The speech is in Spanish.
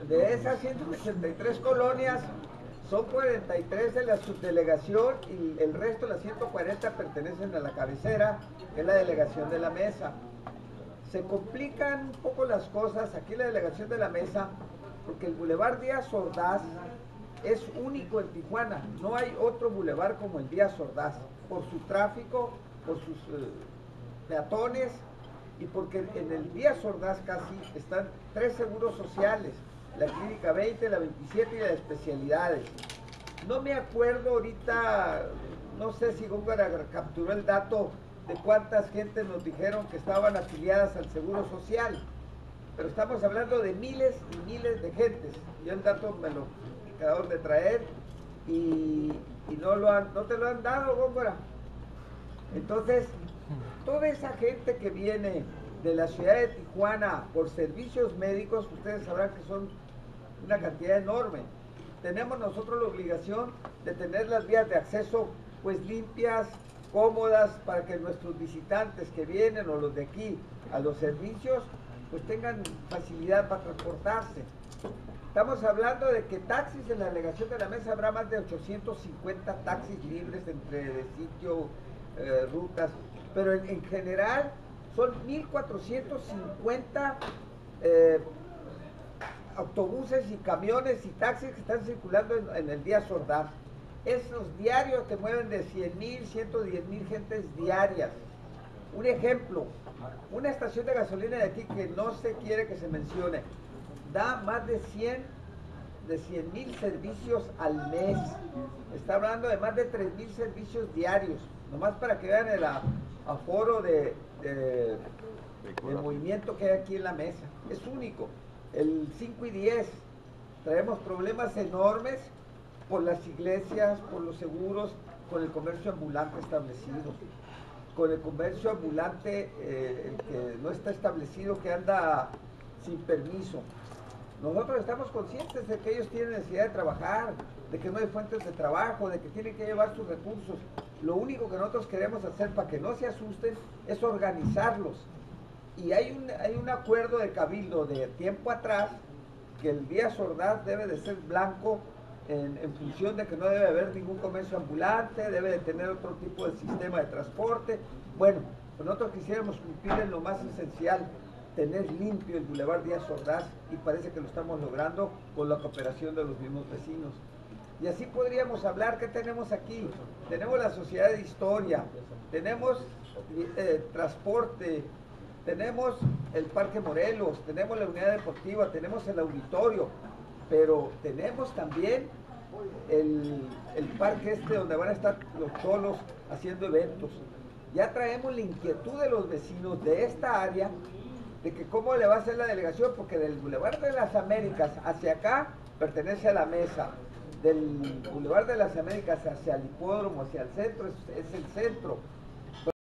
De esas 183 colonias, son 43 de la subdelegación y el resto, las 140, pertenecen a la cabecera, que es la delegación de la mesa. Se complican un poco las cosas aquí en la delegación de la mesa, porque el Boulevard Díaz Ordaz es único en Tijuana. No hay otro bulevar como el Díaz Ordaz, por su tráfico, por sus peatones, y porque en el Díaz Ordaz casi están 3 seguros sociales: la Clínica 20, la 27 y la de especialidades. No me acuerdo ahorita, no sé si Góngora capturó el dato de cuántas gentes nos dijeron que estaban afiliadas al Seguro Social, pero estamos hablando de miles y miles de gentes. Yo el dato me lo acabaron de traer y no te lo han dado, Góngora. Entonces, toda esa gente que viene de la ciudad de Tijuana por servicios médicos, ustedes sabrán que son una cantidad enorme. Tenemos nosotros la obligación de tener las vías de acceso pues limpias, cómodas, para que nuestros visitantes que vienen o los de aquí a los servicios pues tengan facilidad para transportarse. Estamos hablando de que taxis en la delegación de la mesa habrá más de 850 taxis libres entre de sitio, rutas, pero en general son 1450 autobuses y camiones y taxis que están circulando en el Díaz Ordaz. Esos diarios que mueven de 100,000, 110,000 gentes diarias. Un ejemplo, una estación de gasolina de aquí que no se quiere que se mencione, da más de 100,000 servicios al mes. Está hablando de más de 3,000 servicios diarios, nomás para que vean el aforo de movimiento que hay aquí en la mesa. Es único. El 5 y 10 traemos problemas enormes por las iglesias, por los seguros, con el comercio ambulante establecido, con el comercio ambulante el que no está establecido, que anda sin permiso. Nosotros estamos conscientes de que ellos tienen necesidad de trabajar, de que no hay fuentes de trabajo, de que tienen que llevar sus recursos. Lo único que nosotros queremos hacer para que no se asusten es organizarlos. Y hay un acuerdo de cabildo de tiempo atrás que el Díaz Ordaz debe de ser blanco en función de que no debe haber ningún comercio ambulante, debe de tener otro tipo de sistema de transporte. Bueno, pues nosotros quisiéramos cumplir en lo más esencial, tener limpio el Boulevard Díaz Ordaz, y parece que lo estamos logrando con la cooperación de los mismos vecinos. Y así podríamos hablar. ¿Qué tenemos aquí? Tenemos la Sociedad de Historia, tenemos transporte, tenemos el Parque Morelos, tenemos la unidad deportiva, tenemos el auditorio, pero tenemos también el parque donde van a estar los cholos haciendo eventos. Ya traemos la inquietud de los vecinos de esta área de que cómo le va a hacer la delegación, porque del Boulevard de las Américas hacia acá pertenece a la mesa, del Boulevard de las Américas hacia el hipódromo, hacia el centro, es el centro.